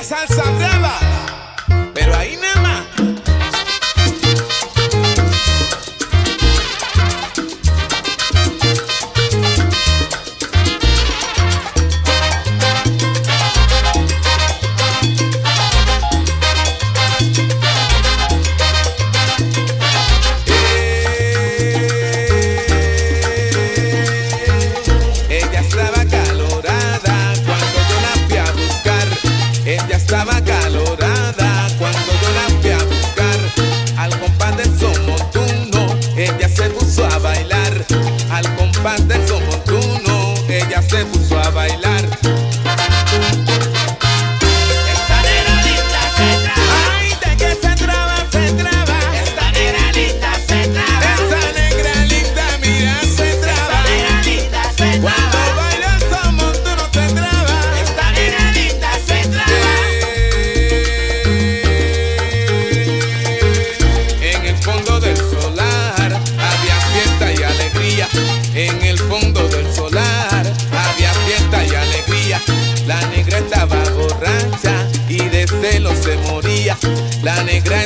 salsa brava, pero ahí nada más. Estaba acalorada cuando yo la fui a buscar. Al compás del son montuno, ella se puso a bailar. Al compás del son montuno, ella se puso a bailar. Esta negra linda se traba. Ay, de que se traba, se traba. Esta negra linda se traba. Esa negra linda, mira, se traba. Esta negra linda se Cuando traba. baila el son montuno se traba. Esta negra linda se traba. En el fondo del solar había fiesta y alegría. En el fondo del solar había fiesta y alegría. La negra estaba borracha y de celos se moría. La negra